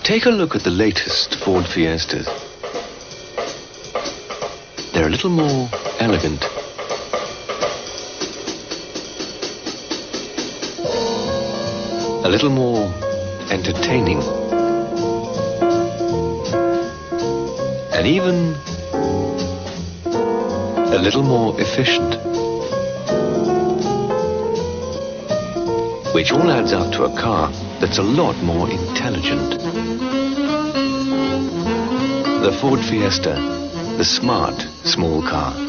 Take a look at the latest Ford Fiestas. They're a little more elegant. A little more entertaining. And even a little more efficient. Which all adds up to a car that's a lot more intelligent. The Ford Fiesta, the smart small car.